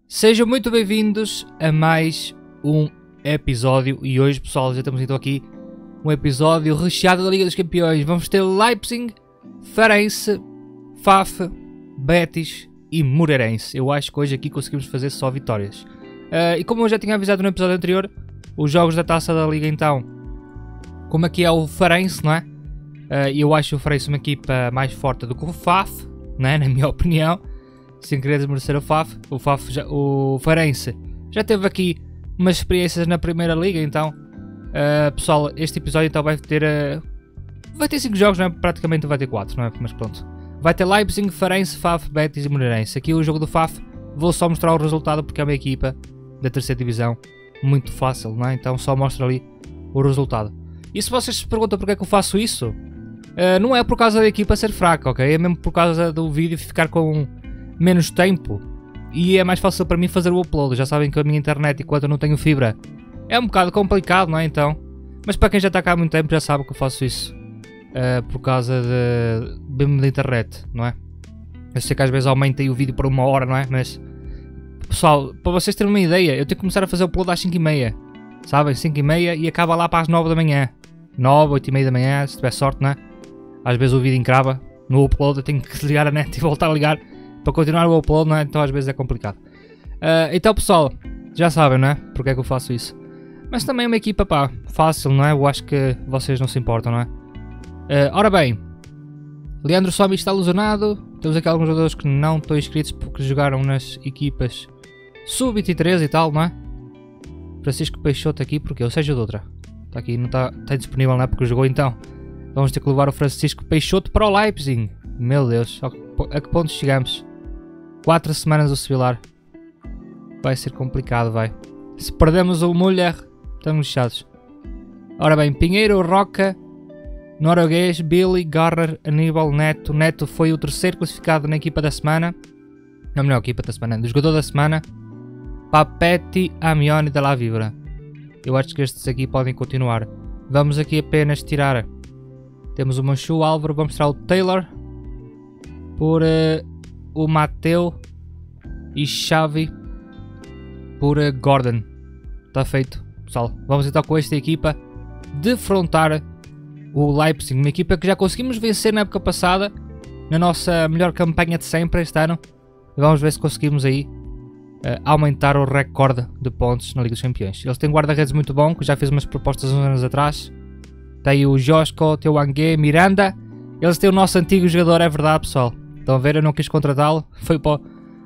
Sejam muito bem-vindos a mais um episódio e hoje, pessoal, já estamos então aqui um episódio recheado da Liga dos Campeões. Vamos ter Leipzig, Farense, Faf, Betis e Moreirense. Eu acho que hoje aqui conseguimos fazer só vitórias. E como eu já tinha avisado no episódio anterior, os jogos da Taça da Liga então, como aqui é o Farense, não é? Eu acho o Farense uma equipa mais forte do que o Faf, não é? Na minha opinião. Sem querer desmerecer o Farense já teve aqui umas experiências na Primeira Liga, então pessoal, este episódio então vai ter 5 jogos, não é? Praticamente vai ter 4, não é? Mas pronto, vai ter Leipzig, Farense, Faf, Betis e Moreirense. Aqui o jogo do Faf vou só mostrar o resultado porque é uma equipa da terceira divisão muito fácil, não é? Então só mostra ali o resultado. E se vocês se perguntam porque é que eu faço isso, não é por causa da equipa ser fraca, ok? É mesmo por causa do vídeo ficar com menos tempo e é mais fácil para mim fazer o upload. Já sabem que a minha internet, enquanto eu não tenho fibra, é um bocado complicado, não é? Então, mas para quem já está cá há muito tempo já sabe que eu faço isso por causa mesmo da internet, não é? Eu sei que às vezes aumentei o vídeo por 1 hora, não é? Mas pessoal, para vocês terem uma ideia, eu tenho que começar a fazer o upload às 5h30, sabem? 5h30 e acaba lá para as 9 da manhã, 9, 8h30 da manhã, se tiver sorte, não é? Às vezes o vídeo encrava no upload, eu tenho que desligar a net e voltar a ligar para continuar o upload, não é? Então às vezes é complicado. Então pessoal, já sabem, não é? Porque é que eu faço isso. Mas também é uma equipa, pá, fácil, não é? Eu acho que vocês não se importam, não é? Ora bem, Leandro Somi está lesionado. Temos aqui alguns jogadores que não estão inscritos porque jogaram nas equipas Sub-23 e tal, não é? Francisco Peixoto aqui, porque ou seja de outra. Está aqui, não está disponível, não é? Porque jogou então. Vamos ter que levar o Francisco Peixoto para o Leipzig. Meu Deus, a que ponto chegamos? 4 semanas do Sevillar. Vai ser complicado, vai. Se perdemos o Müller, estamos lixados. Ora bem, Pinheiro, Roca, Norueguês, Billy, Garrer, Aníbal, Neto. Neto foi o terceiro classificado na equipa da semana. Não, melhor equipa da semana, do jogador da semana. Papetti, Amioni da La Vibra. Eu acho que estes aqui podem continuar. Vamos aqui apenas tirar. Temos o Manchu, Álvaro, vamos tirar o Taylor. Por o Mateu e Xavi por Gordon. Está feito, pessoal. Vamos então com esta equipa defrontar o Leipzig, uma equipa que já conseguimos vencer na época passada, na nossa melhor campanha de sempre este ano. Vamos ver se conseguimos aí aumentar o recorde de pontos na Liga dos Campeões. Eles têm guarda-redes muito bom, que já fiz umas propostas uns anos atrás. Tem o Josko, tem o Angué, Miranda. Eles têm o nosso antigo jogador, é verdade, pessoal. Estão a ver, eu não quis contratá-lo, foi para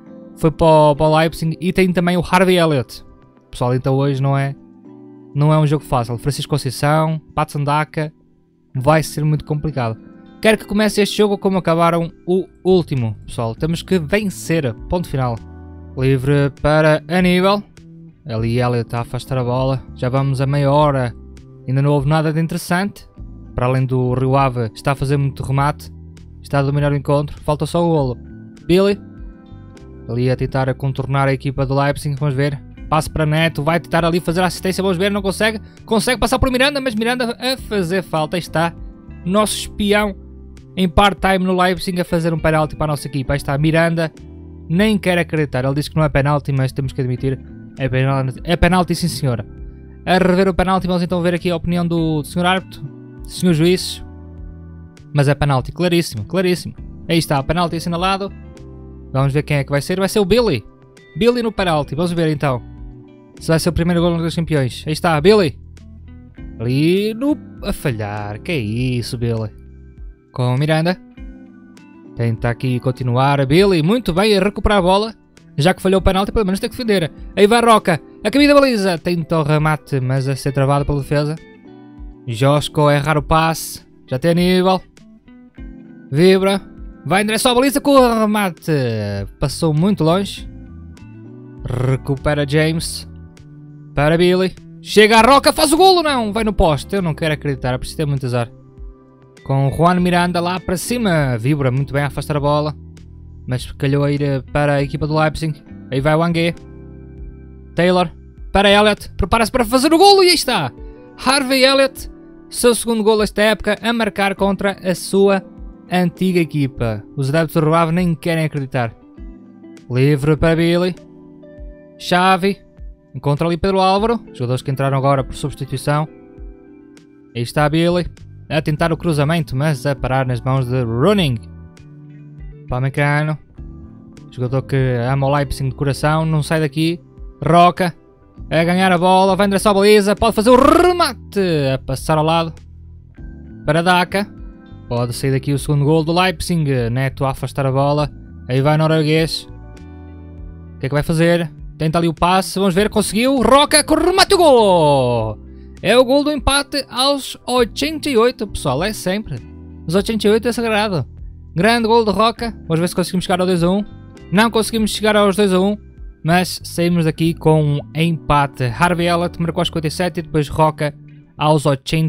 o Leipzig. E tem também o Harvey Elliott. Pessoal, então hoje não é um jogo fácil. Francisco Conceição, Patsandaka, vai ser muito complicado. Quero que comece este jogo como acabaram o último, pessoal. Temos que vencer, ponto final. Livre para Aníbal. Ali Elliott a afastar a bola. Já vamos a meia hora, ainda não houve nada de interessante. Para além do Rio Ave, está a fazer muito remate. Está a dominar o encontro, falta só o golo. Billy, ali a tentar contornar a equipa do Leipzig, vamos ver. Passe para Neto, vai tentar ali fazer a assistência, vamos ver, não consegue. Consegue passar por Miranda, mas Miranda a fazer falta. Aí está, nosso espião em part-time no Leipzig a fazer um penalti para a nossa equipa. Aí está, Miranda, nem quer acreditar. Ele diz que não é penalti, mas temos que admitir, é penalti sim senhora. A rever o penalti, vamos então ver aqui a opinião do senhor árbitro, senhor juiz. Mas é penalti, claríssimo, claríssimo. Aí está, penalti assinalado. Vamos ver quem é que vai ser. Vai ser o Billy. Billy no penalti, vamos ver então. Se vai ser o primeiro gol dos campeões. Aí está, Billy. Ali a falhar. Que é isso, Billy. Com Miranda. Tenta aqui continuar. Billy, muito bem, a recuperar a bola. Já que falhou o penalti, pelo menos tem que defender. Aí vai Roca. A caminho da baliza. Tenta o remate, mas a ser travado pela defesa. Josko a errar o passe. Já tem Aníbal. Vibra, vai em direção à baliza com o remate, passou muito longe, recupera James, para Billy, chega a Roca, faz o golo, não, vai no poste, eu não quero acreditar, preciso ter muito azar, com Juan Miranda lá para cima, Vibra muito bem a afastar a bola, mas calhou a ir para a equipa do Leipzig, aí vai o Angué, Taylor, para Elliott, prepara-se para fazer o golo e aí está, Harvey Elliott, seu segundo golo esta época, a marcar contra a sua antiga equipa. Os adeptos do Rio Ave nem querem acreditar. Livre para Billy. Xavi. Encontra ali Pedro Álvaro. Jogadores que entraram agora por substituição. Aí está Billy. A tentar o cruzamento, mas a parar nas mãos de Running. Upamecano. Jogador que ama o Leipzig de coração. Não sai daqui. Roca. A ganhar a bola. Vai em direção à baliza. Pode fazer o remate. A passar ao lado. Para Daka. Pode sair daqui o segundo gol do Leipzig. Neto a afastar a bola. Aí vai norueguês. O que é que vai fazer? Tenta ali o passe. Vamos ver. Conseguiu. Roca com o remate. O gol! É o gol do empate aos 88, pessoal. É sempre. Os 88 é sagrado. Grande gol de Roca. Vamos ver se conseguimos chegar ao 2-1. Não conseguimos chegar aos 2-1. Mas saímos daqui com um empate. Harvey Elliott marcou aos 57 e depois Roca aos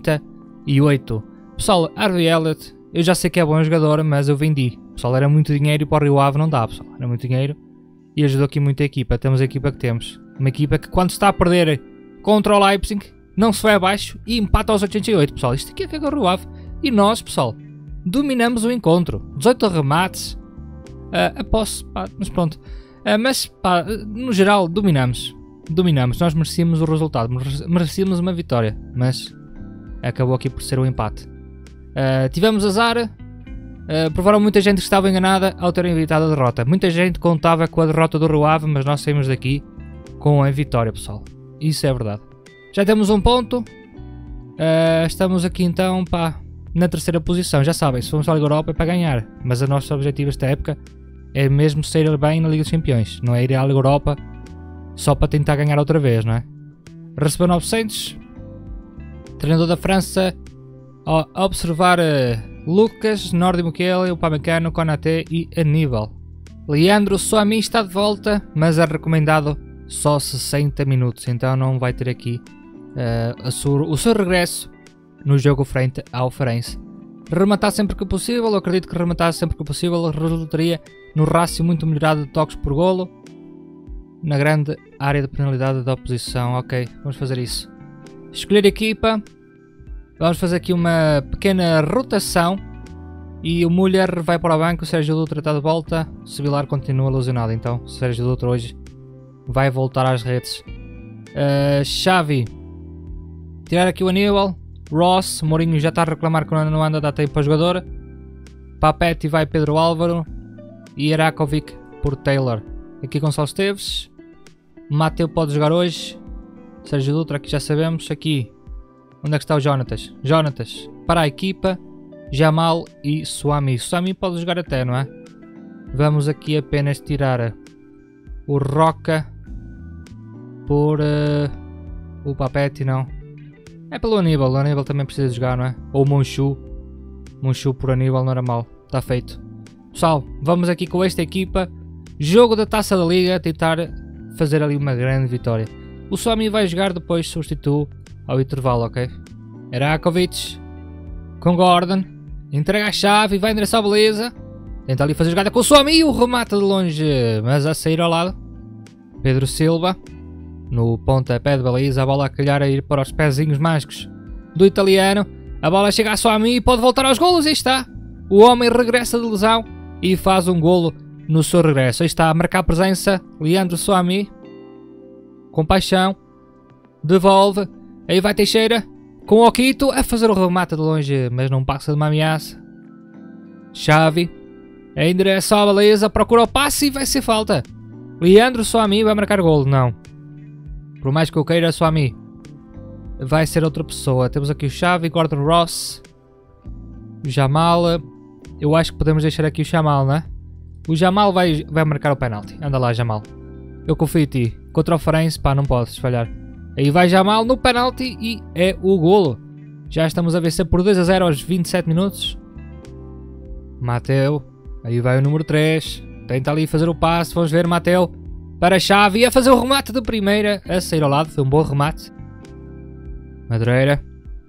88. Pessoal, Harvey Elliott, eu já sei que é bom jogador, mas eu vendi. Pessoal, era muito dinheiro e para o Rio Ave não dá, pessoal. Era muito dinheiro e ajudou aqui muito a equipa. Temos a equipa que temos. Uma equipa que quando está a perder contra o Leipzig, não se vai abaixo e empata aos 88, pessoal. Isto aqui é que é o Rio Ave. E nós, pessoal, dominamos o encontro. 18 remates. Mas pronto. Mas, pá, no geral, dominamos. Dominamos. Nós merecíamos o resultado. Merecíamos uma vitória. Mas acabou aqui por ser um empate. Tivemos azar. Provaram muita gente que estava enganada ao ter evitado a derrota. Muita gente contava com a derrota do Rio Ave, mas nós saímos daqui com a vitória, pessoal. Isso é verdade. Já temos um ponto. Estamos aqui então, pá, na terceira posição. Já sabem, se formos à Liga Europa é para ganhar. Mas o nosso objetivo esta época é mesmo sair bem na Liga dos Campeões. Não é ir à Liga Europa só para tentar ganhar outra vez, não é? Recebeu 900. Treinador da França a observar Lucas, Nordi Mukiele, Upamecano, Konaté e Aníbal. Leandro Soami está de volta, mas é recomendado só 60 minutos. Então não vai ter aqui o seu regresso no jogo frente ao Farense. Rematar sempre que possível. Eu acredito que rematar sempre que possível resultaria no rácio muito melhorado de toques por golo na grande área de penalidade da oposição. Ok, vamos fazer isso. Escolher equipa. Vamos fazer aqui uma pequena rotação. E o Müller vai para o banco. O Sérgio Dutra está de volta. O Sevilar continua lesionado. Então o Sérgio Dutra hoje vai voltar às redes. Xavi. Tirar aqui o Aníbal. Ross. Mourinho já está a reclamar que não anda a dar tempo para o jogador. Papetti vai Pedro Álvaro. E Irakovic por Taylor. Aqui Gonçalo Esteves. Mateu pode jogar hoje. Sérgio Dutra aqui já sabemos. Aqui. Onde é que está o Jonatas? Jonatas para a equipa. Jamal e Soami. Soami pode jogar até, não é? Vamos aqui apenas tirar o Roca por o Papetti, não. É pelo Aníbal. O Aníbal também precisa de jogar, não é? Ou o Monchu. Monchu por Aníbal não era mal. Está feito. Pessoal, vamos aqui com esta equipa. Jogo da Taça da Liga. Tentar fazer ali uma grande vitória. O Soami vai jogar, depois substitui ao intervalo, ok? Irakovic com Gordon. Entrega a chave e vai em direção à beleza. Tenta ali fazer jogada com o Soami. O remate de longe, mas a sair ao lado. Pedro Silva. No pontapé de baliza. A bola a calhar a ir para os pezinhos mágicos do italiano. A bola chega a Soami e pode voltar aos golos. Aí está. O homem regressa de lesão e faz um golo no seu regresso. Aí está a marcar presença. Leandro Soami. Com paixão. Devolve. Aí vai Teixeira. Com o Okito a fazer o remate de longe, mas não passa de uma ameaça. Xavi. Em direção à baliza. Procura o passe e vai ser falta. Leandro Soami vai marcar golo. Não. Por mais que eu queira, Soami vai ser outra pessoa. Temos aqui o Xavi, Gordon Ross. O Jamal. Eu acho que podemos deixar aqui o Jamal, não é? O Jamal vai marcar o penalti. Anda lá, Jamal. Eu confio em ti. Contra o Farense, pá, não podes falhar. Aí vai Jamal no penalti e é o golo. Já estamos a vencer por 2-0 aos 27 minutos. Mateu. Aí vai o número 3. Tenta ali fazer o passe. Vamos ver Mateu. Para Xavi a fazer o remate de primeira. A sair ao lado. Foi um bom remate. Madureira.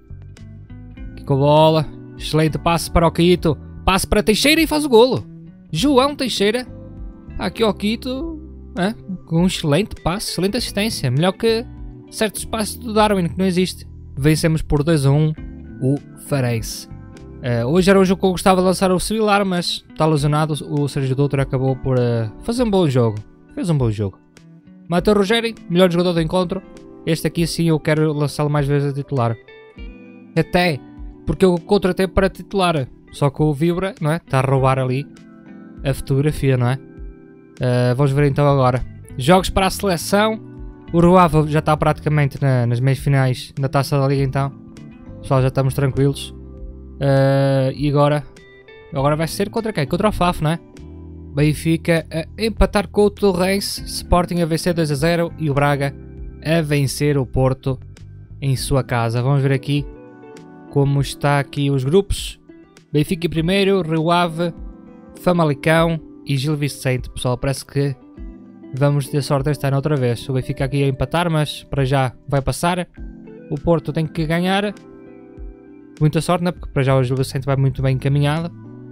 Aqui com a bola. Excelente passe para o Quito. Passe para Teixeira e faz o golo. João Teixeira. Aqui o Quito. Com um excelente passe. Excelente assistência. Melhor que certos passos do Darwin que não existe. Vencemos por 2-1 o Farense. Hoje era um jogo que eu gostava de lançar o Sevilar, mas está lesionado. O Sérgio Dutra acabou por fazer um bom jogo. Fez um bom jogo. Matheus Rogério, melhor jogador do encontro. Este aqui sim eu quero lançá-lo mais vezes a titular. Até porque eu o contratei para titular. Só que o Vibra, não é? Está a roubar ali a fotografia, não é? Vamos ver então agora. Jogos para a seleção. O Ruava já está praticamente nas meias finais da Taça da Liga então. Pessoal, já estamos tranquilos. E agora vai ser contra quem? Contra o Faf, não é? Benfica a empatar com o Torrense. Sporting a vencer 2-0 e o Braga a vencer o Porto em sua casa. Vamos ver aqui como está aqui os grupos. Benfica em primeiro, Rio Ave, Famalicão e Gil Vicente. Pessoal, parece que vamos ter sorte este ano outra vez. O Benfica aqui a empatar, mas para já vai passar. O Porto tem que ganhar. Muita sorte, né? Porque para já o Gil Vicente vai muito bem encaminhado.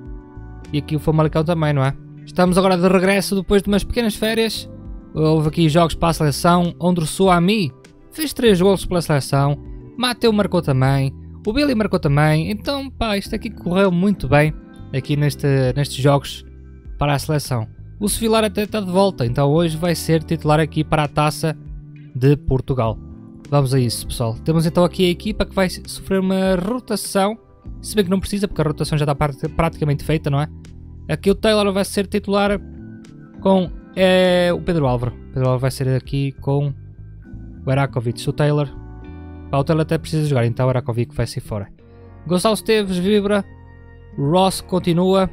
E aqui o Famalicão também, não é? Estamos agora de regresso depois de umas pequenas férias. Houve aqui jogos para a seleção, onde o Suami fez 3 golos pela seleção. Mateu marcou também. O Billy marcou também. Então, pá, isto aqui correu muito bem aqui nestes jogos para a seleção. O Sevilar até está de volta, então hoje vai ser titular aqui para a Taça de Portugal. Vamos a isso, pessoal. Temos então aqui a equipa que vai sofrer uma rotação. Se bem que não precisa, porque a rotação já está praticamente feita, não é? Aqui o Taylor vai ser titular com o Pedro Álvaro. O Pedro Álvaro vai ser aqui com o Erakovic. O Taylor até precisa jogar, então o Erakovic vai ser fora. Gonçalo Esteves, Vibra. Ross continua.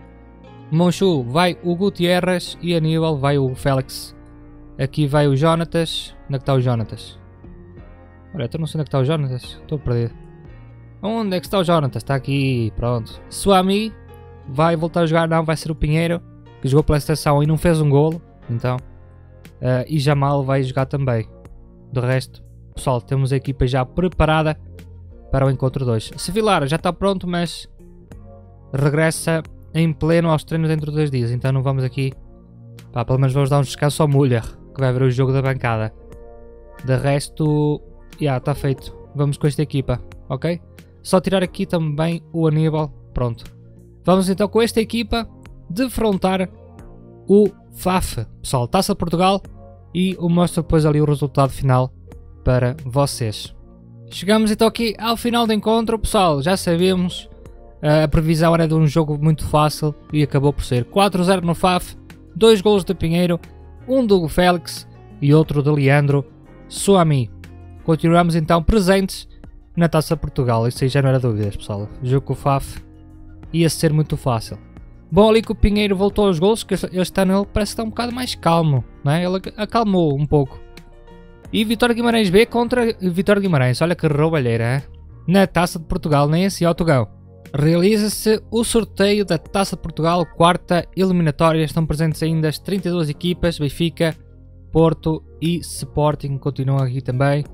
Monchu vai o Gutierrez e Aníbal vai o Félix. Aqui vai o Jonatas. Onde é que está o Jonatas? Olha, eu não sei onde é que está o Jonatas. Estou perdido. Onde é que está o Jonatas? Está aqui, pronto. Suami vai voltar a jogar, não, vai ser o Pinheiro, que jogou pela seleção e não fez um golo. Então, e Jamal vai jogar também. De resto, pessoal, temos a equipa já preparada para o encontro 2. Sevilar já está pronto, mas regressa em pleno aos treinos dentro de 2 dias. Então não vamos aqui, pá, pelo menos vamos dar um descanso ao Müller, que vai ver o jogo da bancada. De resto, já está feito. Vamos com esta equipa, ok? Só tirar aqui também o Aníbal, pronto. Vamos então com esta equipa defrontar o FAF, pessoal, Taça de Portugal, e eu mostro depois ali o resultado final para vocês. Chegamos então aqui ao final do encontro, pessoal, já sabíamos, a previsão era de um jogo muito fácil e acabou por ser 4-0 no FAF, 2 golos de Pinheiro, um do Félix e outro de Leandro Suami. Continuamos então presentes na Taça de Portugal, isso aí já não era dúvidas, pessoal. O jogo com o FAF ia ser muito fácil. Bom, ali que o Pinheiro voltou aos golos, que este ano ele parece estar um bocado mais calmo, não é? Ele acalmou um pouco. E Vitória Guimarães B contra Vitória Guimarães, olha que roubalheira, hein? Na Taça de Portugal, nem assim ao Tugão. Realiza-se o sorteio da Taça de Portugal, quarta eliminatória, estão presentes ainda as 32 equipas, Benfica, Porto e Sporting continuam aqui também.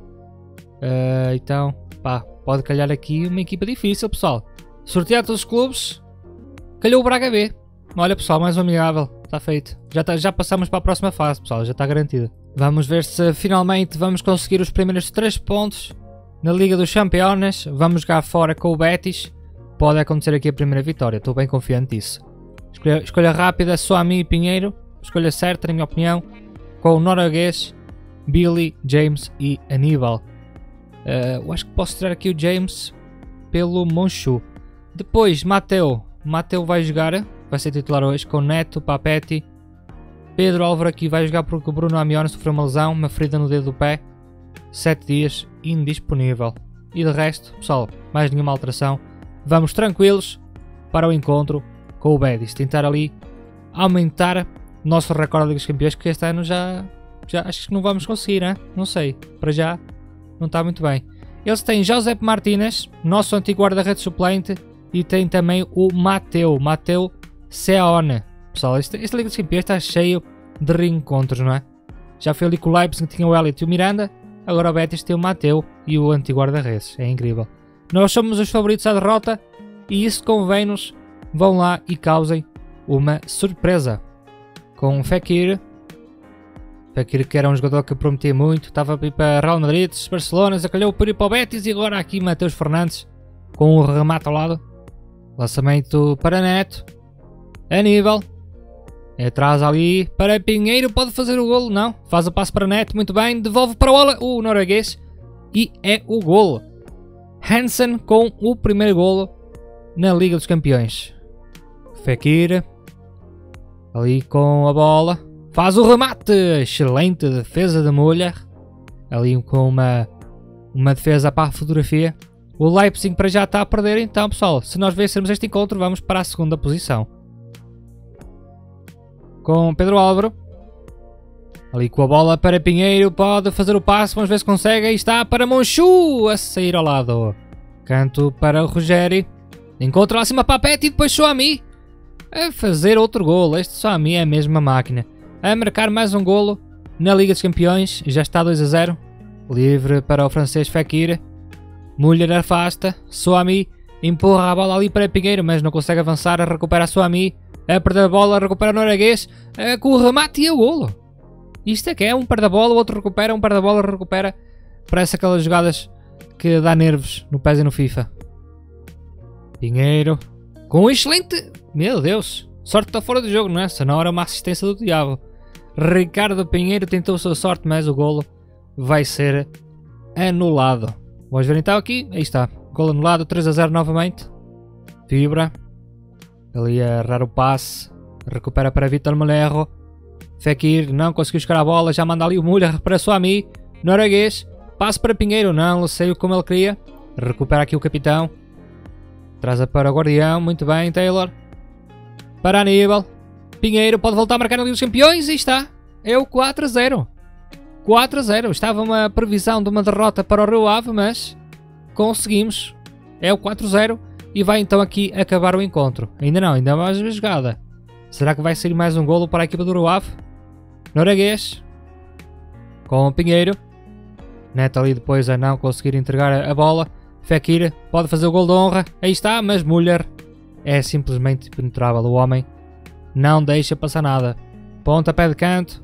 Então, pá, pode calhar aqui uma equipa difícil, pessoal. Sortear todos os clubes, calhou o Braga B. Olha, pessoal, mais um amigável, está feito. Já passamos para a próxima fase, pessoal, já está garantido. Vamos ver se finalmente vamos conseguir os primeiros 3 pontos na Liga dos Campeões. Vamos jogar fora com o Betis. Pode acontecer aqui a primeira vitória, estou bem confiante disso. Escolha rápida, Suami e Pinheiro. Escolha certa, na minha opinião, com o norueguês, Billy, James e Aníbal. Eu acho que posso tirar aqui o James pelo Monchu. Depois, Mateu. Mateu vai jogar, vai ser titular hoje com Neto, Papetti. Pedro Álvaro aqui vai jogar porque o Bruno Amione sofreu uma lesão, uma ferida no dedo do pé. 7 dias, indisponível. E de resto, pessoal, mais nenhuma alteração. Vamos tranquilos para o encontro com o Betis. Tentar ali aumentar o nosso recorde da Liga dos Campeões, que este ano já acho que não vamos conseguir, né? Não sei, para já não está muito bem. Eles têm José Martínez, nosso antigo guarda-redes suplente, e tem também o Mateu Seone. Pessoal, esta Liga dos Campeões está cheio de reencontros, não é? Já foi ali com o Leipzig, que tinha o Elliot e o Miranda, agora o Betis tem o Mateu e o antigo guarda-redes, é incrível. Nós somos os favoritos à derrota e isso convém-nos, vão lá e causem uma surpresa. Com o Fekir que era um jogador que prometia muito, estava a ir para Real Madrid, Barcelona, acalhou por ir para o Betis e agora aqui Mateus Fernandes com o remate ao lado. Lançamento para Neto, Aníbal, Atrás ali para Pinheiro, pode fazer o golo, não. Faz o passo para Neto, muito bem. Devolve para o norueguês e é o golo. Hansen com o primeiro golo na Liga dos Campeões. Fekir ali com a bola. Faz o remate. Excelente defesa de Müller. Ali com uma defesa para a fotografia. O Leipzig para já está a perder. Então, pessoal, se nós vencermos este encontro, vamos para a segunda posição. Com Pedro Álvaro. Ali com a bola para Pinheiro. Pode fazer o passe. Vamos ver se consegue. Aí está para Monchu a sair ao lado. Canto para o Ruggeri. Encontra lá acima para Pet e depois Chouameni a fazer outro golo. Este Chouameni é a mesma máquina. A marcar mais um golo na Liga dos Campeões. Já está 2-0. Livre para o francês Fekir. Müller afasta. Chouameni empurra a bola ali para Pinheiro, mas não consegue avançar. Recupera Chouameni. A perder a bola, recupera o norueguês. Com o remate e o golo. Isto é que é um perde a bola, o outro recupera, um perde a bola, recupera. Parece aquelas jogadas que dá nervos no PES e no FIFA. Pinheiro. Com um excelente... Meu Deus. Sorte está fora do jogo, não é? Se não era uma assistência do diabo. Ricardo Pinheiro tentou a sua sorte, mas o golo vai ser anulado. Vamos ver então aqui. Aí está. Golo anulado. 3-0 novamente. Fibra. Ali a errar o passe. Recupera para Vitor Melero. Fekir não conseguiu chegar a bola. Já manda ali o Müller para Chouameni. Norueguês. Passe para Pinheiro. Não saiu como ele queria. Recupera aqui o capitão. Traz-a para o Guardião. Muito bem, Taylor. Para Aníbal. Pinheiro pode voltar a marcar na Liga dos Campeões. E está. É o 4-0. 4-0. Estava uma previsão de uma derrota para o Rio Ave, mas conseguimos. É o 4-0. E vai então aqui acabar o encontro. Ainda não, ainda mais uma jogada. Será que vai sair mais um golo para a equipa do Rio Ave? Norueguês. Com o Pinheiro. Neto ali depois a não conseguir entregar a bola. Fekir pode fazer o gol de honra. Aí está, mas Müller é simplesmente impenetrável. O homem não deixa passar nada. Pontapé de canto.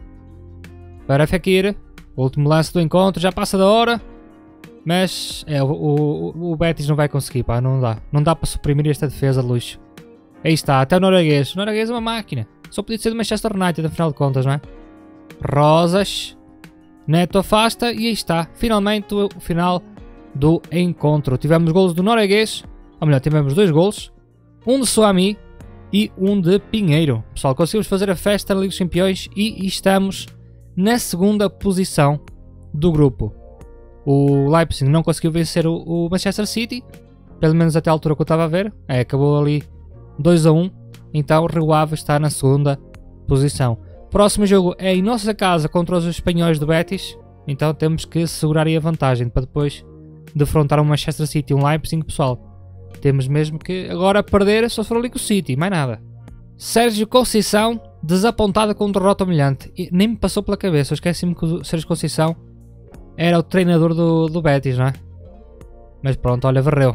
Para Fekir. Último lance do encontro. Já passa da hora. Mas o Betis não vai conseguir, pá, não dá. Não dá para suprimir esta defesa de luxo. Aí está, até o norueguês. O norueguês é uma máquina. Só podia ser do Manchester United, afinal de contas, não é? Rosas. Neto afasta e aí está. Finalmente o final do encontro. Tivemos golos do norueguês. Ou melhor, tivemos dois golos. Um de Chouameni e um de Pinheiro. Pessoal, conseguimos fazer a festa na Liga dos Campeões e estamos na segunda posição do grupo. O Leipzig não conseguiu vencer o Manchester City, pelo menos até a altura que eu estava a ver. Acabou ali 2-1, então o Rio Ave está na segunda posição. Próximo jogo é em nossa casa contra os espanhóis do Betis, então temos que segurar aí a vantagem para depois defrontar um Manchester City e um Leipzig, pessoal. Temos mesmo que agora perder só se for ali com o City, mais nada. Sérgio Conceição, desapontado com derrota humilhante. E nem me passou pela cabeça, eu esqueci-me que o Sérgio Conceição era o treinador do Betis, não é? Mas pronto, olha, varreu.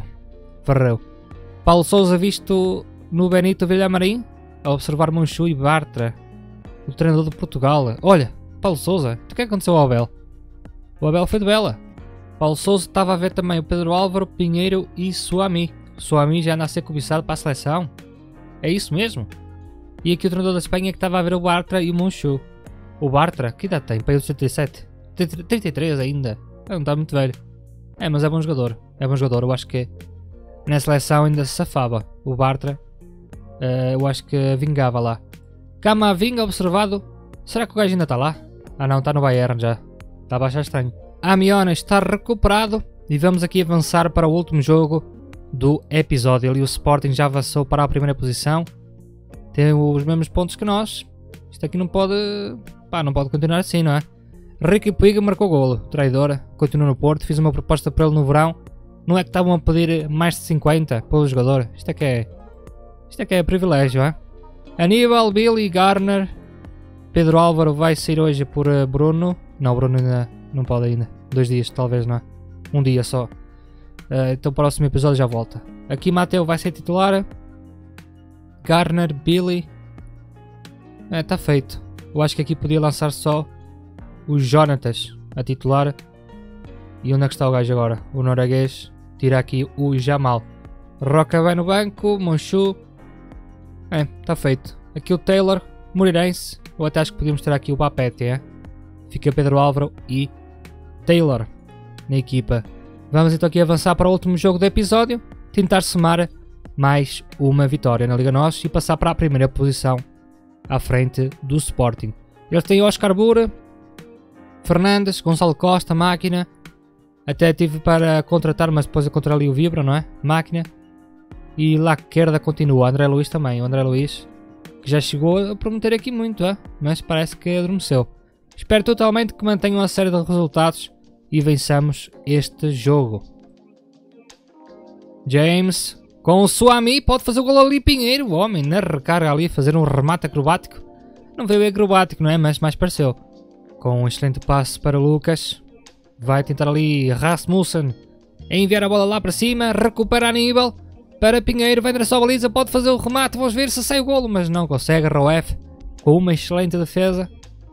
Paulo Sousa visto no Benito Villamarín a observar Monchu e Bartra, o treinador de Portugal. Olha, Paulo Sousa, o que aconteceu ao Abel? O Abel foi de bela. Paulo Sousa estava a ver também o Pedro Álvaro, Pinheiro e Chouameni. Chouameni já anda a ser cobiçado para a seleção. É isso mesmo? E aqui o treinador da Espanha que estava a ver o Bartra e o Monchu. O Bartra, que idade tem? Para 87? 33 ainda. Não está muito velho. Mas é bom jogador. Eu acho que na seleção ainda se safava. O Bartra, eu acho que vingava lá. Camavinga observado. Será que o gajo ainda está lá? Ah não, está no Bayern já. Está a baixar estranho. Amiona está recuperado. E vamos aqui avançar para o último jogo do episódio. Ali o Sporting já avançou para a primeira posição. Tem os mesmos pontos que nós. Isto aqui não pode... Pá, não pode continuar assim, não é? Ricky Puig marcou golo, traidora, continua no Porto, fiz uma proposta para ele no verão, não é que estavam a pedir mais de 50 pelo jogador, isto é que é privilégio, é? Aníbal, Billy, Garner, Pedro Álvaro vai sair hoje por Bruno, não, Bruno ainda não pode ainda, 2 dias talvez, não é? Um dia só, então o próximo episódio já volta. Aqui Mateu vai ser titular, Garner, Billy, está feito, eu acho que aqui podia lançar só o Jonatas a titular. E onde é que está o gajo agora? O norueguês. Tira aqui o Jamal. Roca vai no banco. Monchu. Está feito. Aqui o Taylor. Moreirense. Eu até acho que podíamos ter aqui o Papete, é? Fica Pedro Álvaro e Taylor na equipa. Vamos então aqui avançar para o último jogo do episódio. Tentar somar mais uma vitória na Liga NOS e passar para a primeira posição à frente do Sporting. Eles têm Oscar Bura, Fernandes, Gonçalo Costa, Máquina. Até tive para contratar, mas depois encontrei ali o Vibra, não é? Máquina. E lá Querda continua. André Luiz também. O André Luiz, que já chegou a prometer aqui muito, mas parece que adormeceu. Espero totalmente que mantenham a série de resultados e vençamos este jogo. James, com o Suami, pode fazer o gol ali. Pinheiro, o homem na recarga ali, fazer um remate acrobático. Não veio acrobático, não é? Mas mais pareceu. Com um excelente passe para Lucas. Vai tentar ali Rasmussen a enviar a bola lá para cima. Recupera Aníbal para Pinheiro. Vai direção à baliza, pode fazer o remate. Vamos ver se sai o golo, mas não consegue. Roef com uma excelente defesa.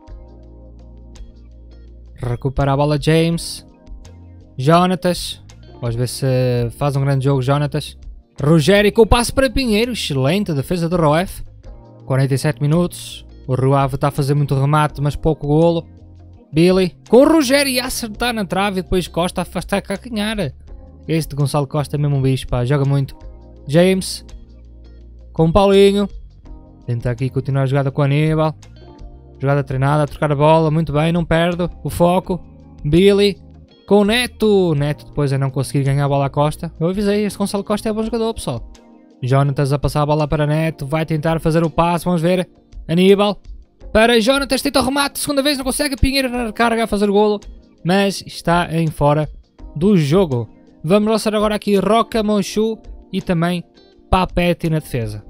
Recupera a bola James. Jonatas. Vamos ver se faz um grande jogo Jonatas. Rogério com o passe para Pinheiro. Excelente defesa do Roef. 47 minutos. O Rio Ave está a fazer muito remate, mas pouco golo. Billy com o Rogério a acertar na trave e depois Costa a afastar a cacanhar. Este Gonçalo Costa é mesmo um bicho, pá. Joga muito. James com o Paulinho. Tenta aqui continuar a jogada com o Aníbal. Jogada treinada, a trocar a bola, muito bem, não perde o foco. Billy com o Neto. Neto depois a não conseguir ganhar a bola à Costa. Eu avisei, este Gonçalo Costa é bom jogador, pessoal. Jonatas a passar a bola para Neto, vai tentar fazer o passe, vamos ver. Aníbal para Jonatas, tenta o remate, segunda vez não consegue. Pinheiro na recarga a fazer o golo, mas está em fora do jogo. Vamos lançar agora aqui Roca, Monchu e também Papete na defesa.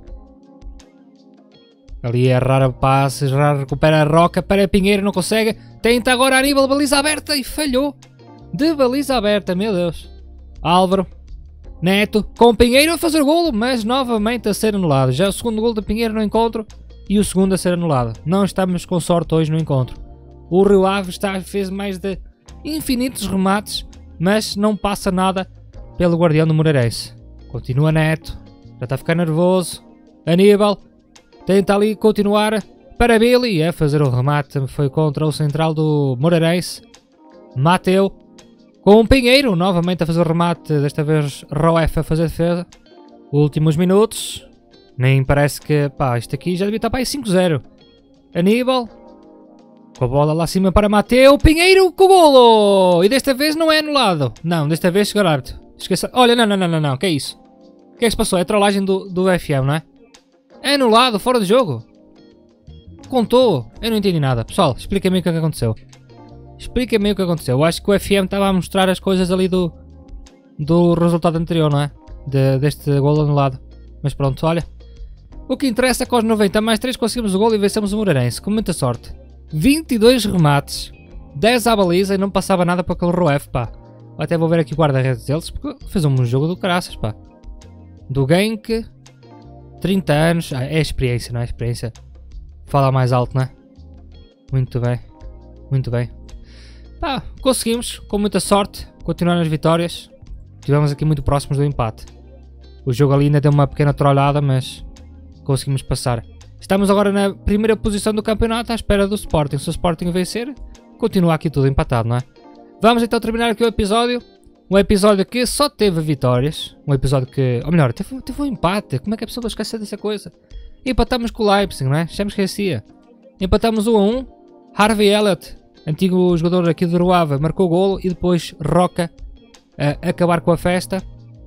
Ali é raro passe, recupera a Roca para Pinheiro, não consegue. Tenta agora Aníbal, baliza aberta e falhou. De baliza aberta, meu Deus. Álvaro, Neto, com Pinheiro a fazer golo, mas novamente a ser anulado. Já é o segundo golo de Pinheiro no encontro e o segundo a ser anulado. Não estamos com sorte hoje no encontro. O Rio Ave fez mais de infinitos remates, mas não passa nada pelo guardião do Moreirense. Continua Neto, já está a ficar nervoso. Aníbal tenta ali continuar para Billy a fazer o remate, foi contra o central do Moreirense. Mateu com o Pinheiro, novamente a fazer o remate, desta vez Roef a fazer defesa. Últimos minutos, nem parece que, pá, isto aqui já devia estar para aí 5-0. Aníbal, com a bola lá acima para Mateu, Pinheiro com o golo! E desta vez não é anulado. Não, desta vez chegou o árbitro. Esqueça. Olha, não, que é isso? O que é que se passou? É a trollagem do FM, não é? É anulado, fora de jogo. Contou. Eu não entendi nada. Pessoal, explica-me o que aconteceu. Explica-me o que aconteceu. Eu acho que o FM estava a mostrar as coisas ali do resultado anterior, não é? Deste golo anulado. Mas pronto, olha. O que interessa é que aos 90 mais 3 conseguimos o golo e vencemos o Moreirense. Com muita sorte. 22 remates. 10 à baliza e não passava nada para aquele Roef, pá. Até vou ver aqui o guarda-redes deles, porque fez um jogo do caraças, pá. Do Genk. 30 anos. É experiência, não é? Experiência. Fala mais alto, não é? Muito bem. Muito bem. Pá, conseguimos, com muita sorte, continuar nas vitórias. Estivemos aqui muito próximos do empate. O jogo ali ainda deu uma pequena trollada, mas conseguimos passar. Estamos agora na primeira posição do campeonato à espera do Sporting. Se o Sporting vencer, continua aqui tudo empatado, não é? Vamos então terminar aqui o episódio. Um episódio que só teve vitórias. Um episódio que, ou melhor, teve um empate. Como é que a pessoa esquece dessa coisa? Empatamos com o Leipzig, não é? Já me esquecia. Empatamos 1-1. Harvey Elliott, antigo jogador aqui do Rio Ave, marcou o golo. E depois Roca a acabar com a festa.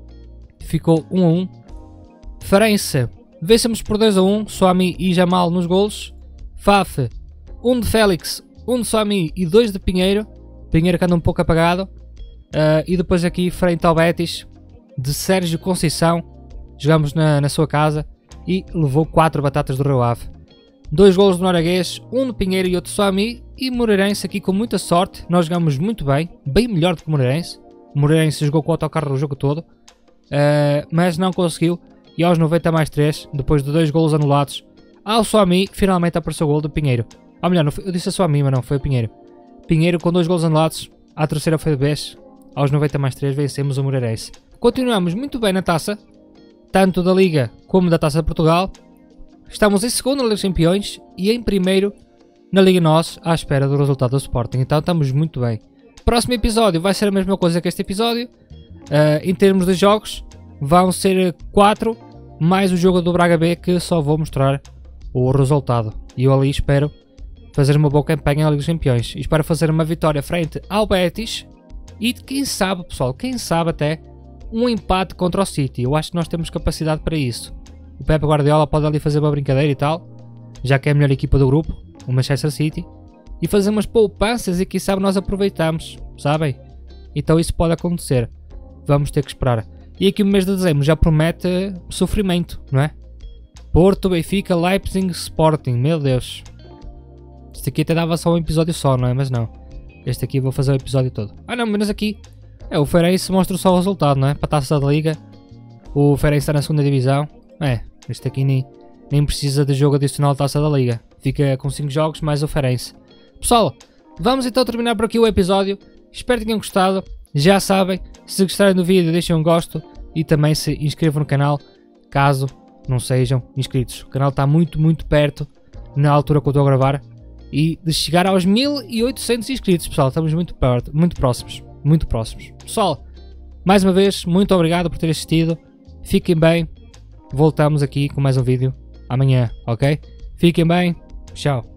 Ficou 1-1. Farense, vencemos por 2-1. Suami e Jamal nos golos. Faf, 1 de Félix, 1 de Suami e 2 de Pinheiro. Pinheiro que anda um pouco apagado. E depois aqui frente ao Betis de Sérgio Conceição. Jogamos na sua casa e levou 4 batatas do Rio Ave. 2 golos do Norueguês, 1 de Pinheiro e outro de Suami. E Moreirense aqui com muita sorte. Nós jogamos muito bem, bem melhor do que o Moreirense. O Moreirense jogou com o autocarro o jogo todo, mas não conseguiu. E aos 90 mais 3, depois de 2 golos anulados, ao Suami finalmente apareceu o golo do Pinheiro. Ou melhor, eu disse a Suami, mas não, foi o Pinheiro. Pinheiro com 2 golos anulados, a terceira foi de vez. Aos 90 mais 3 vencemos o Moreirense. Continuamos muito bem na taça, tanto da Liga como da Taça de Portugal. estamos em segundo na Liga dos Campeões e em primeiro na Liga NOS, à espera do resultado do Sporting. Então estamos muito bem. Próximo episódio vai ser a mesma coisa que este episódio. Em termos de jogos, vão ser 4, mais o jogo do Braga B, que só vou mostrar o resultado. E eu ali espero fazer uma boa campanha na Liga dos Campeões. E espero fazer uma vitória frente ao Betis. E quem sabe, pessoal, quem sabe até um empate contra o City. Eu acho que nós temos capacidade para isso. O Pep Guardiola pode ali fazer uma brincadeira e tal, já que é a melhor equipa do grupo, o Manchester City, e fazer umas poupanças e quem sabe nós aproveitamos, sabem? Então isso pode acontecer. Vamos ter que esperar. E aqui o mês de dezembro já promete sofrimento, não é? Porto, Benfica, Leipzig, Sporting, meu Deus. Este aqui até dava só um episódio só, não é? Mas não. Este aqui vou fazer o episódio todo. Ah não, menos aqui. O Feirense mostra só o resultado, não é? Para a Taça da Liga. O Feirense está na segunda divisão. Este aqui nem precisa de jogo adicional da Taça da Liga. Fica com 5 jogos mais o Feirense. Pessoal, vamos então terminar por aqui o episódio. Espero que tenham gostado. Já sabem, se gostarem do vídeo deixem um gosto. E também se inscrevam no canal, caso não sejam inscritos. O canal está muito perto na altura que eu estou a gravar. E de chegar aos 1800 inscritos, pessoal. Estamos muito perto, muito próximos. Pessoal, mais uma vez, muito obrigado por terem assistido. Fiquem bem. Voltamos aqui com mais um vídeo amanhã, ok? Fiquem bem. Tchau.